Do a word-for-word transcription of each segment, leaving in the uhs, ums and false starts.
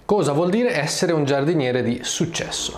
Cosa vuol dire essere un giardiniere di successo?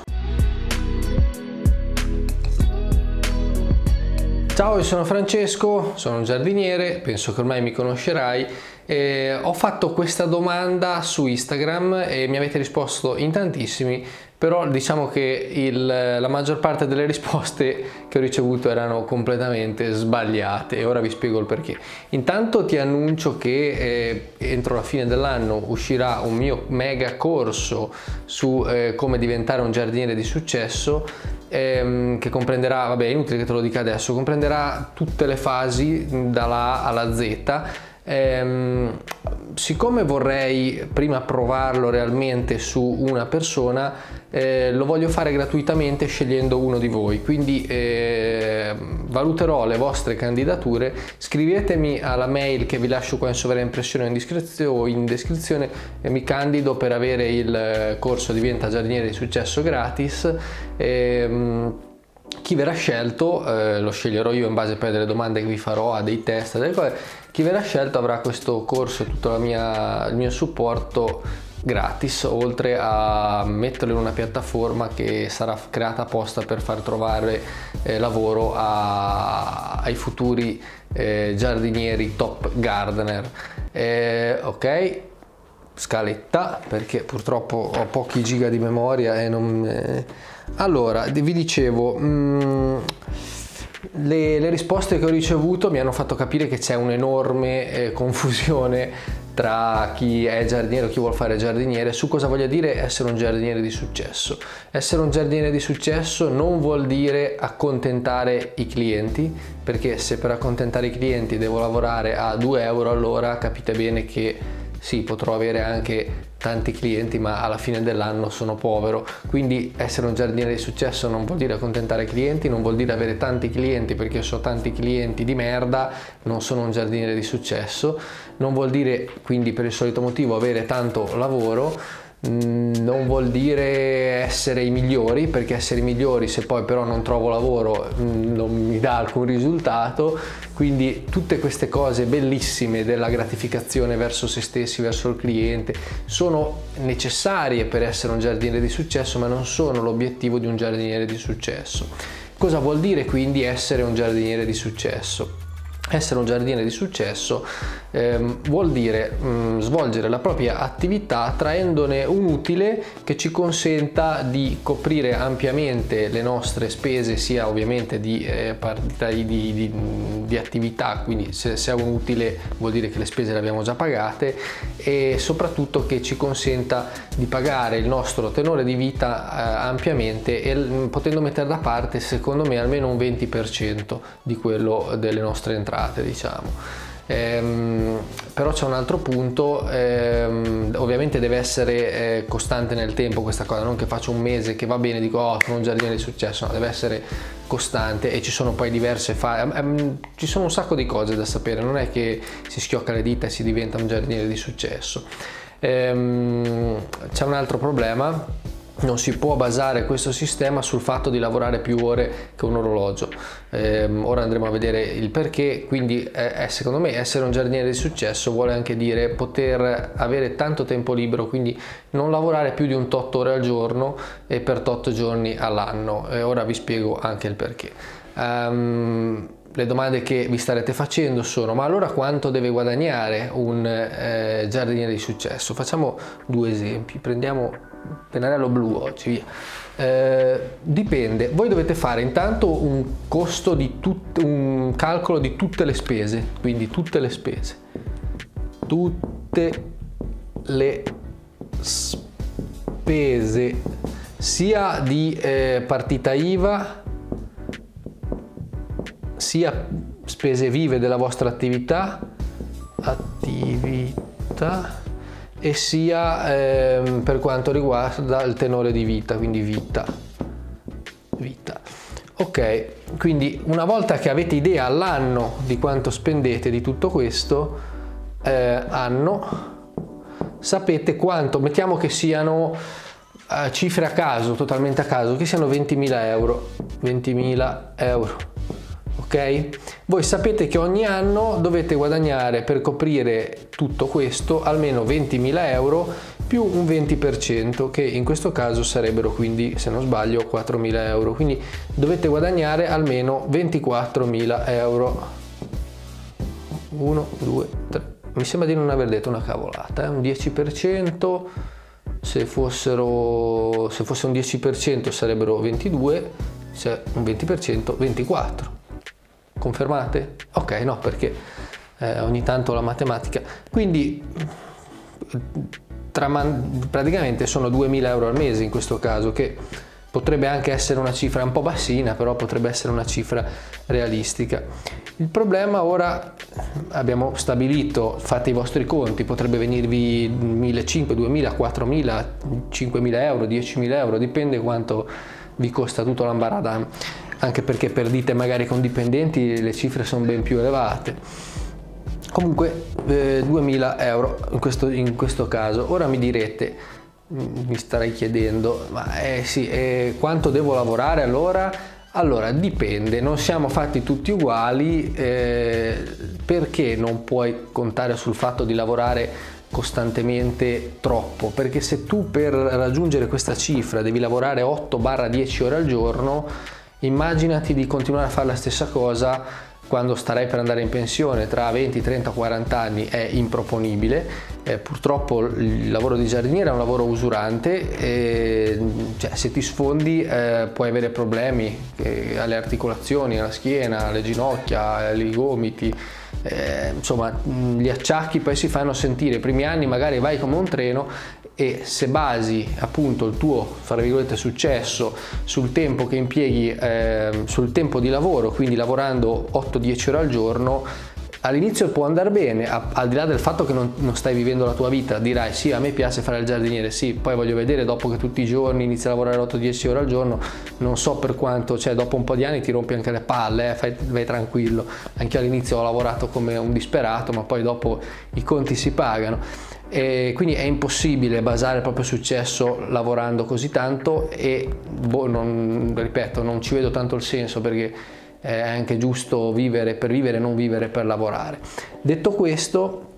Ciao, io sono Francesco, sono un giardiniere, penso che ormai mi conoscerai. Eh, ho fatto questa domanda su Instagram e mi avete risposto in tantissimi, però diciamo che il, la maggior parte delle risposte che ho ricevuto erano completamente sbagliate e ora vi spiego il perché. Intanto ti annuncio che eh, entro la fine dell'anno uscirà un mio mega corso su eh, come diventare un giardiniere di successo, ehm, che comprenderà, vabbè è inutile che te lo dica adesso, comprenderà tutte le fasi dalla A alla Z. Ehm, siccome vorrei prima provarlo realmente su una persona, eh, lo voglio fare gratuitamente scegliendo uno di voi, quindi eh, valuterò le vostre candidature. Scrivetemi alla mail che vi lascio qua in sovraimpressione o in descrizione, o in descrizione e mi candido per avere il corso Diventa giardiniere di successo gratis. Ehm, Chi verrà scelto, eh, lo sceglierò io in base poi delle domande che vi farò, a dei test, delle cose. Chi verrà scelto avrà questo corso e tutto la mia, il mio supporto gratis, oltre a metterlo in una piattaforma che sarà creata apposta per far trovare eh, lavoro a, ai futuri eh, giardinieri top gardener. Eh, ok, scaletta, perché purtroppo ho pochi giga di memoria e non... Eh, allora, vi dicevo, mh, le, le risposte che ho ricevuto mi hanno fatto capire che c'è un'enorme eh, confusione tra chi è giardiniere o chi vuole fare giardiniere su cosa voglia dire essere un giardiniere di successo. Essere un giardiniere di successo non vuol dire accontentare i clienti, perché se per accontentare i clienti devo lavorare a due euro all'ora, capite bene che sì, potrò avere anche tanti clienti, ma alla fine dell'anno sono povero. Quindi essere un giardiniere di successo non vuol dire accontentare i clienti, non vuol dire avere tanti clienti, perché io so tanti clienti di merda, non sono un giardiniere di successo. Non vuol dire quindi per il solito motivo avere tanto lavoro. Non vuol dire essere i migliori, perché essere i migliori se poi però non trovo lavoro non mi dà alcun risultato. Quindi tutte queste cose bellissime della gratificazione verso se stessi, verso il cliente, sono necessarie per essere un giardiniere di successo, ma non sono l'obiettivo di un giardiniere di successo. Cosa vuol dire quindi essere un giardiniere di successo? Essere un giardiniere di successo ehm, vuol dire mh, svolgere la propria attività traendone un utile che ci consenta di coprire ampiamente le nostre spese, sia ovviamente di, eh, di, di, di, di attività, quindi se, se è un utile vuol dire che le spese le abbiamo già pagate, e soprattutto che ci consenta di pagare il nostro tenore di vita eh, ampiamente, e mh, potendo mettere da parte secondo me almeno un venti per cento di quello delle nostre entrate, diciamo. Ehm, però c'è un altro punto, ehm, ovviamente deve essere eh, costante nel tempo questa cosa, non che faccio un mese che va bene dico oh sono un giardiniere di successo, no, deve essere costante, e ci sono poi diverse fasi, ehm, ci sono un sacco di cose da sapere, non è che si schiocca le dita e si diventa un giardiniere di successo. Ehm, c'è un altro problema: non si può basare questo sistema sul fatto di lavorare più ore che un orologio. Eh, ora andremo a vedere il perché. Quindi eh, secondo me essere un giardiniere di successo vuole anche dire poter avere tanto tempo libero, quindi non lavorare più di un tot ore al giorno e per tot giorni all'anno. E ora vi spiego anche il perché. Um, le domande che vi starete facendo sono: ma allora quanto deve guadagnare un eh, giardiniere di successo? Facciamo due esempi, prendiamo pennarello blu oggi, via. Eh, dipende, voi dovete fare intanto un costo di tut, un calcolo di tutte le spese, quindi tutte le spese, tutte le spese, sia di eh, partita I V A, sia spese vive della vostra attività, attività e sia ehm, per quanto riguarda il tenore di vita, quindi vita, vita. Ok, quindi una volta che avete idea all'anno di quanto spendete di tutto questo, eh, anno, sapete quanto, mettiamo che siano eh, cifre a caso, totalmente a caso, che siano ventimila euro, ventimila euro. Ok? Voi sapete che ogni anno dovete guadagnare per coprire tutto questo almeno ventimila euro, più un venti per cento, che in questo caso sarebbero quindi, se non sbaglio, quattromila euro. Quindi dovete guadagnare almeno ventiquattromila euro. uno, due, tre. Mi sembra di non aver detto una cavolata, eh? Un dieci per cento, se fossero se fosse un dieci per cento sarebbero ventidue, se un venti per cento ventiquattro. Confermate? Ok, no, perché eh, ogni tanto la matematica. Quindi tra man- praticamente sono duemila euro al mese in questo caso, che potrebbe anche essere una cifra un po' bassina, però potrebbe essere una cifra realistica. Il problema ora, abbiamo stabilito, fate i vostri conti, potrebbe venirvi millecinquecento, duemila, quattromila, cinquemila euro, diecimila euro, dipende quanto vi costa tutto l'ambaradam, anche perché per ditte magari con dipendenti le cifre sono ben più elevate. Comunque eh, duemila euro in questo, in questo caso. Ora mi direte, mi starei chiedendo, ma eh, sì, eh, quanto devo lavorare allora? Allora dipende, non siamo fatti tutti uguali, eh, perché non puoi contare sul fatto di lavorare costantemente troppo? Perché se tu per raggiungere questa cifra devi lavorare otto dieci ore al giorno, immaginati di continuare a fare la stessa cosa quando starai per andare in pensione tra venti, trenta, quaranta anni. È improponibile. Eh, purtroppo il lavoro di giardiniere è un lavoro usurante, e, cioè, se ti sfondi eh, puoi avere problemi eh, alle articolazioni, alla schiena, alle ginocchia, ai gomiti. Eh, insomma, gli acciacchi poi si fanno sentire. I primi anni magari vai come un treno, e se basi appunto il tuo, fra virgolette, successo sul tempo che impieghi, eh, sul tempo di lavoro, quindi lavorando otto dieci ore al giorno, all'inizio può andare bene, a, al di là del fatto che non, non stai vivendo la tua vita. Dirai sì, a me piace fare il giardiniere, sì, poi voglio vedere dopo che tutti i giorni inizi a lavorare otto dieci ore al giorno, non so per quanto, cioè dopo un po' di anni ti rompi anche le palle, eh, fai, vai tranquillo. Anche io all'inizio ho lavorato come un disperato, ma poi dopo i conti si pagano. E quindi è impossibile basare il proprio successo lavorando così tanto, e boh, non, ripeto, non ci vedo tanto il senso, perché è anche giusto vivere per vivere, non vivere per lavorare. Detto questo,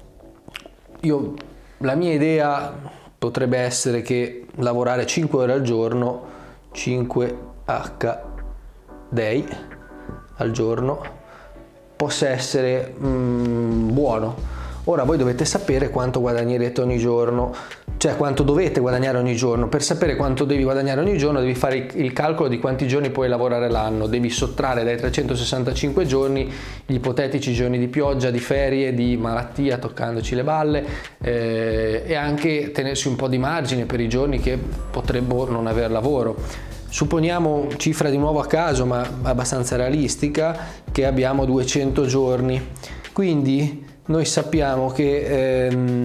io, la mia idea potrebbe essere che lavorare cinque ore al giorno, cinque H day al giorno, possa essere mm, buono. Ora voi dovete sapere quanto guadagnerete ogni giorno, cioè quanto dovete guadagnare ogni giorno. Per sapere quanto devi guadagnare ogni giorno devi fare il calcolo di quanti giorni puoi lavorare l'anno, devi sottrarre dai trecentosessantacinque giorni gli ipotetici giorni di pioggia, di ferie, di malattia toccandoci le balle, eh, e anche tenersi un po' di margine per i giorni che potrebbero non aver lavoro. Supponiamo, cifra di nuovo a caso ma abbastanza realistica, che abbiamo duecento giorni, quindi noi sappiamo che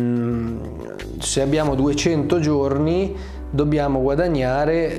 ehm, se abbiamo duecento giorni dobbiamo guadagnare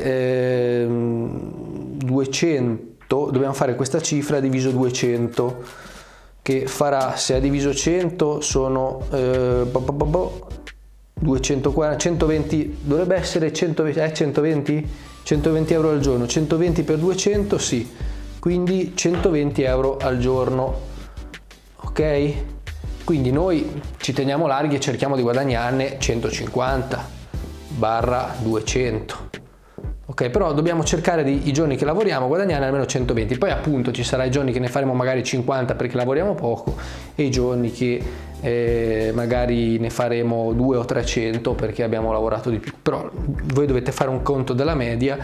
ehm, duecento, dobbiamo fare questa cifra diviso duecento, che farà, se è diviso cento sono eh, bo bo bo bo, duecentoquaranta, centoventi, dovrebbe essere centoventi, eh, centoventi? centoventi euro al giorno, centoventi per duecento, sì, quindi centoventi euro al giorno, ok? Quindi noi ci teniamo larghi e cerchiamo di guadagnarne centocinquanta barra duecento, ok? Però dobbiamo cercare di, i giorni che lavoriamo, guadagnare almeno centoventi. Poi appunto ci sarà i giorni che ne faremo magari cinquanta perché lavoriamo poco, e i giorni che eh, magari ne faremo duecento o trecento perché abbiamo lavorato di più. Però voi dovete fare un conto della media.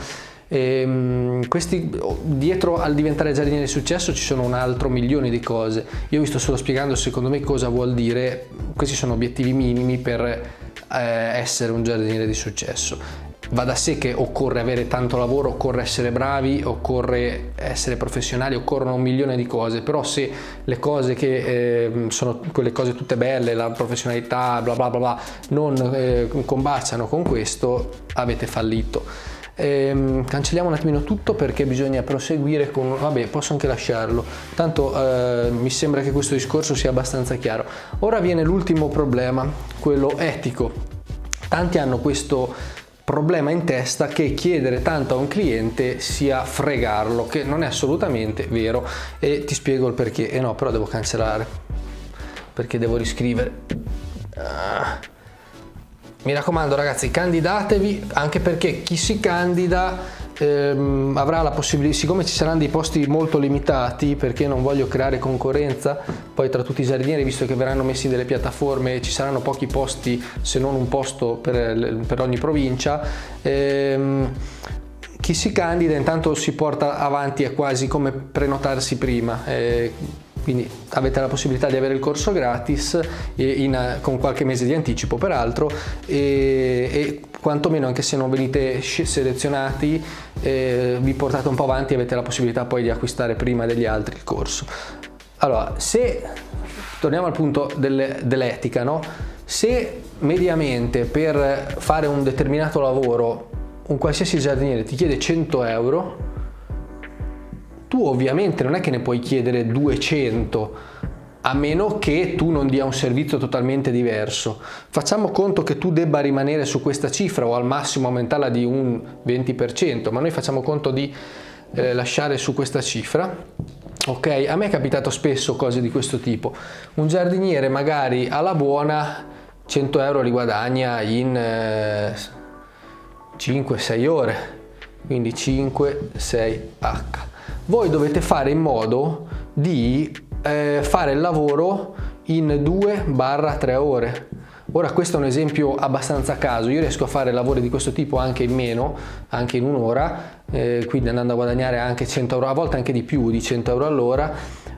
E, questi, dietro al diventare giardiniere di successo ci sono un altro milione di cose. Io vi sto solo spiegando secondo me cosa vuol dire. Questi sono obiettivi minimi per eh, essere un giardiniere di successo. Va da sé che occorre avere tanto lavoro, occorre essere bravi, occorre essere professionali, occorrono un milione di cose, però se le cose che eh, sono quelle cose tutte belle, la professionalità, bla bla bla, bla non eh, combaciano con questo, avete fallito. Ehm, cancelliamo un attimino tutto perché bisogna proseguire con, vabbè, posso anche lasciarlo, tanto eh, mi sembra che questo discorso sia abbastanza chiaro. Ora viene l'ultimo problema, quello etico. Tanti hanno questo problema in testa che chiedere tanto a un cliente sia fregarlo, che non è assolutamente vero, e ti spiego il perché. E eh no, però devo cancellare perché devo riscrivere. Ah. Mi raccomando ragazzi, candidatevi, anche perché chi si candida ehm, avrà la possibilità, siccome ci saranno dei posti molto limitati, perché non voglio creare concorrenza poi tra tutti i giardinieri, visto che verranno messi delle piattaforme e ci saranno pochi posti, se non un posto per, per ogni provincia, ehm, chi si candida intanto si porta avanti, è quasi come prenotarsi prima, eh, quindi avete la possibilità di avere il corso gratis in, con qualche mese di anticipo peraltro, e, e quantomeno anche se non venite selezionati eh, vi portate un po' avanti e avete la possibilità poi di acquistare prima degli altri il corso. Allora, se torniamo al punto del, dell'etica, no? Se mediamente per fare un determinato lavoro un qualsiasi giardiniere ti chiede cento euro, tu ovviamente non è che ne puoi chiedere duecento, a meno che tu non dia un servizio totalmente diverso. Facciamo conto che tu debba rimanere su questa cifra o al massimo aumentarla di un venti per cento, ma noi facciamo conto di eh, lasciare su questa cifra. Ok, a me è capitato spesso cose di questo tipo. Un giardiniere magari alla buona cento euro li guadagna in eh, cinque sei ore, quindi cinque sei acca. Voi dovete fare in modo di eh, fare il lavoro in due tre ore. Ora questo è un esempio abbastanza a caso, io riesco a fare lavori di questo tipo anche in meno, anche in un'ora, eh, quindi andando a guadagnare anche cento euro, a volte anche di più di cento euro all'ora.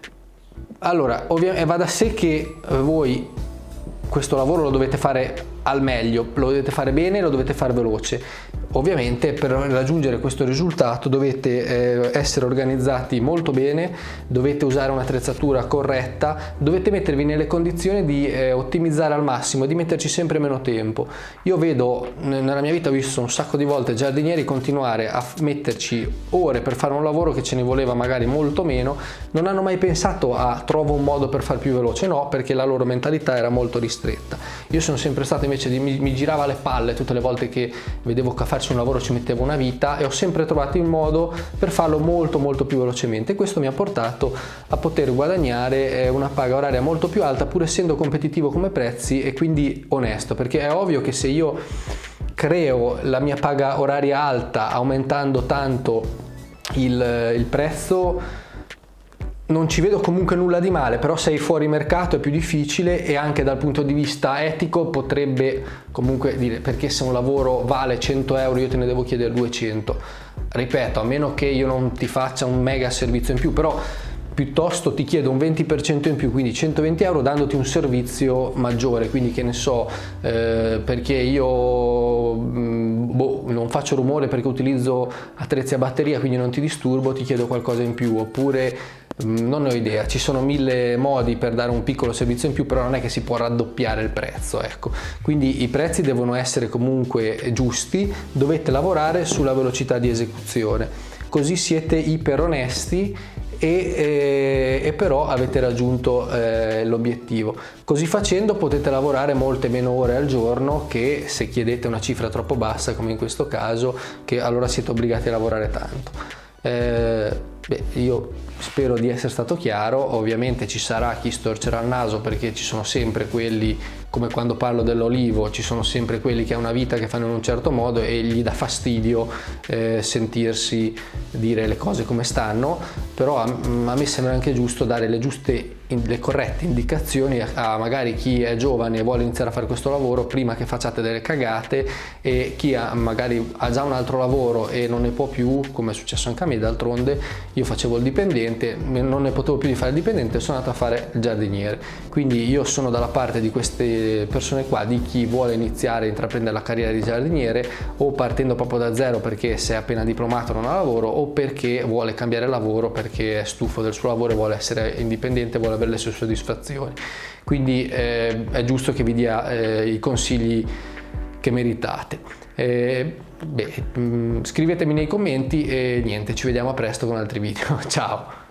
Allora, ovviamente va da sé che voi questo lavoro lo dovete fare al meglio, lo dovete fare bene, lo dovete fare veloce. Ovviamente per raggiungere questo risultato dovete eh, essere organizzati molto bene, dovete usare un'attrezzatura corretta, dovete mettervi nelle condizioni di eh, ottimizzare al massimo e di metterci sempre meno tempo. Io vedo, nella mia vita ho visto un sacco di volte giardinieri continuare a metterci ore per fare un lavoro che ce ne voleva magari molto meno, non hanno mai pensato a trovo un modo per far più veloce, no, perché la loro mentalità era molto ristretta. Io sono sempre stato invece di, mi, mi girava le palle tutte le volte che vedevo che a farci un lavoro ci mettevo una vita, e ho sempre trovato il modo per farlo molto molto più velocemente. Questo mi ha portato a poter guadagnare una paga oraria molto più alta, pur essendo competitivo come prezzi e quindi onesto, perché è ovvio che se io creo la mia paga oraria alta aumentando tanto il, il prezzo, non ci vedo comunque nulla di male, però sei fuori mercato è più difficile, e anche dal punto di vista etico potrebbe comunque dire: perché se un lavoro vale cento euro io te ne devo chiedere duecento? Ripeto, a meno che io non ti faccia un mega servizio in più, però piuttosto ti chiedo un venti per cento in più, quindi centoventi euro, dandoti un servizio maggiore. Quindi che ne so, eh, perché io mh, boh, non faccio rumore perché utilizzo attrezzi a batteria, quindi non ti disturbo, ti chiedo qualcosa in più. Oppure non ho idea, ci sono mille modi per dare un piccolo servizio in più, però non è che si può raddoppiare il prezzo, ecco. Quindi i prezzi devono essere comunque giusti, dovete lavorare sulla velocità di esecuzione, così siete iper onesti e, e, e però avete raggiunto eh, l'obiettivo. Così facendo potete lavorare molte meno ore al giorno che se chiedete una cifra troppo bassa, come in questo caso, che allora siete obbligati a lavorare tanto. Eh, beh, io spero di essere stato chiaro. Ovviamente ci sarà chi storcerà il naso, perché ci sono sempre quelli, come quando parlo dell'olivo, ci sono sempre quelli che hanno una vita che fanno in un certo modo e gli dà fastidio eh, sentirsi dire le cose come stanno. Però a, a me sembra anche giusto dare le giuste, le corrette indicazioni a, a magari chi è giovane e vuole iniziare a fare questo lavoro prima che facciate delle cagate, e chi ha, magari ha già un altro lavoro e non ne può più, come è successo anche a me. D'altronde io facevo il dipendente, non ne potevo più di fare il dipendente, sono andato a fare il giardiniere. Quindi io sono dalla parte di queste persone qua, di chi vuole iniziare a intraprendere la carriera di giardiniere, o partendo proprio da zero perché se è appena diplomato non ha lavoro, o perché vuole cambiare lavoro perché è stufo del suo lavoro e vuole essere indipendente, vuole avere le sue soddisfazioni. Quindi eh, è giusto che vi dia eh, i consigli che meritate. Eh, beh, mh, scrivetemi nei commenti e niente, ci vediamo a presto con altri video. Ciao!